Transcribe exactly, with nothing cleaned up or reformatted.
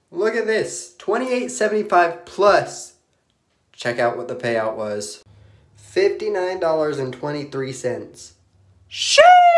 Look at this, twenty-eight seventy-five plus. Check out what the payout was. fifty-nine dollars and twenty-three cents. Sheesh!